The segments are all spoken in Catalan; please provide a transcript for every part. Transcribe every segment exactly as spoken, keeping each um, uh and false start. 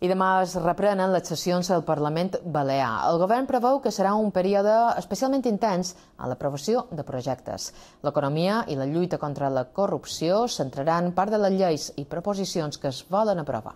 I demà es reprenen les sessions del Parlament Balear. El govern preveu que serà un període especialment intens en l'aprovació de projectes. L'economia i la lluita contra la corrupció centraran part de les lleis i proposicions que es volen aprovar.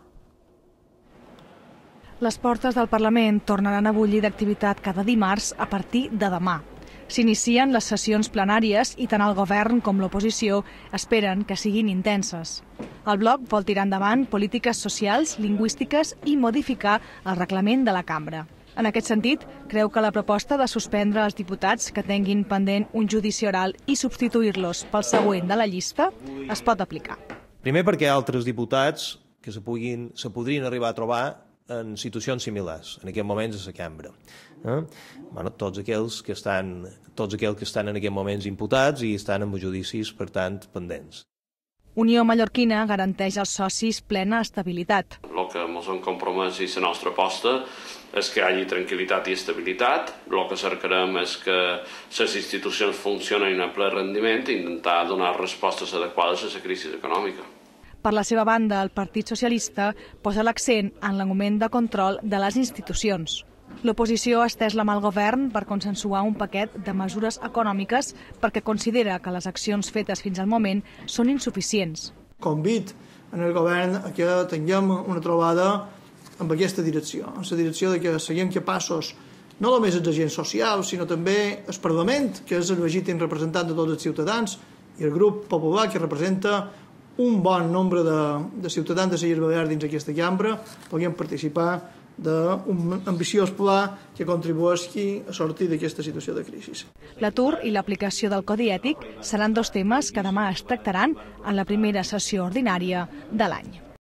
Les portes del Parlament tornaran a bullir d'activitat cada dimarts a partir de demà. S'inicien les sessions plenàries i tant el govern com l'oposició esperen que siguin intenses. El bloc vol tirar endavant polítiques socials, lingüístiques i modificar el reglament de la cambra. En aquest sentit, creu que la proposta de suspendre els diputats que tinguin pendent un judici oral i substituir-los pel següent de la llista es pot aplicar. Primer perquè altres diputats que se, puguin, se podrien arribar a trobar en situacions similars, en aquests moments a la cambra. Eh? Bueno, tots aquells que estan, tots aquells que estan en aquests moments imputats i estan amb judicis, per tant, pendents. Unió Mallorquina garanteix als socis plena estabilitat. El que ens hem compromès i la nostra aposta és que hi hagi tranquil·litat i estabilitat. El que cercarem és que les institucions funcionin a ple rendiment i intentar donar respostes adequades a la crisi econòmica. Per la seva banda, el Partit Socialista posa l'accent en l'augment de control de les institucions. L'oposició ha estès la mà al govern per consensuar un paquet de mesures econòmiques perquè considera que les accions fetes fins al moment són insuficients. Convit en el govern a que tinguem una trobada en aquesta direcció, en la direcció de que siguem capaços no només els agents socials, sinó també el Parlament, que és el legítim representant de tots els ciutadans, i el grup popular, que representa un bon nombre de, de ciutadans de les Illes Balears dins aquesta cambra, puguem participar d'un ambiciós pla que contribueixi a sortir d'aquesta situació de crisi. L'atur i l'aplicació del Codi Ètic seran dos temes que demà es tractaran en la primera sessió ordinària de l'any.